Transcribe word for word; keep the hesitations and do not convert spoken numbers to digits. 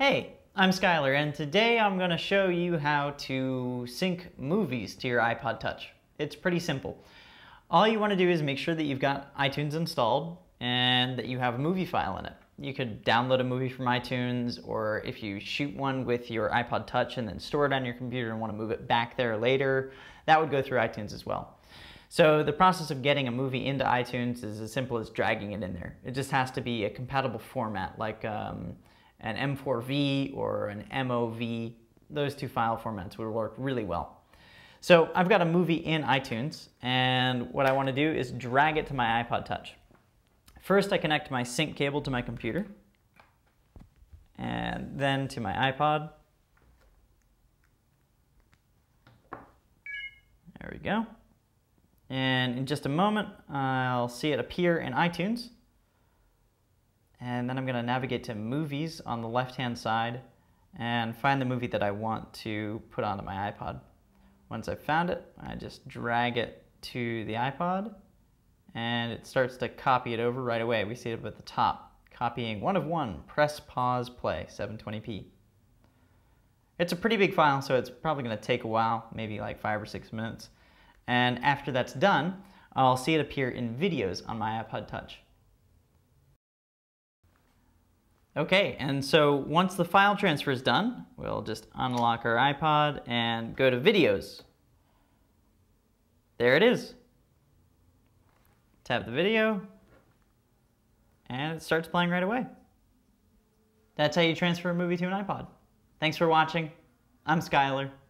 Hey, I'm Skylar, and today I'm going to show you how to sync movies to your iPod Touch. It's pretty simple. All you want to do is make sure that you've got iTunes installed and that you have a movie file in it. You could download a movie from iTunes, or if you shoot one with your iPod Touch and then store it on your computer and want to move it back there later, that would go through iTunes as well. So the process of getting a movie into iTunes is as simple as dragging it in there. It just has to be a compatible format, like um, an M four V or an M O V. Those two file formats would work really well. So I've got a movie in iTunes, and what I want to do is drag it to my iPod Touch. First, I connect my sync cable to my computer, and then to my iPod. There we go. And in just a moment, I'll see it appear in iTunes. And then I'm going to navigate to Movies on the left-hand side and find the movie that I want to put onto my iPod. Once I've found it, I just drag it to the iPod, and it starts to copy it over right away. We see it up at the top, copying one of one, press, pause, play, seven twenty p. It's a pretty big file, so it's probably going to take a while, maybe like five or six minutes. And after that's done, I'll see it appear in videos on my iPod Touch. Okay, and so once the file transfer is done, we'll just unlock our iPod and go to Videos. There it is. Tap the video, and it starts playing right away. That's how you transfer a movie to an iPod. Thanks for watching. I'm Skylar.